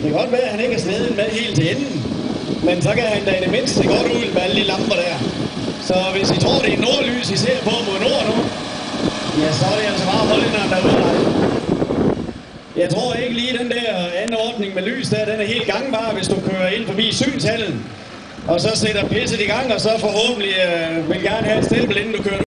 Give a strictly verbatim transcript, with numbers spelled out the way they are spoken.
kan godt være, at han ikke er sneden med helt til enden. Men så kan han da i det mindste godt ud med alle de lamper der. Så hvis I tror, det er nordlys, I ser på mod nord nu, ja, så er det altså bare hollænderen derude. Jeg tror ikke lige, den der anordning med lys der, den er helt gangbar, hvis du kører ind forbi synshallen. Og så sætter pisset i gang, og så forhåbentlig øh, vil gerne have et stempel, inden du kører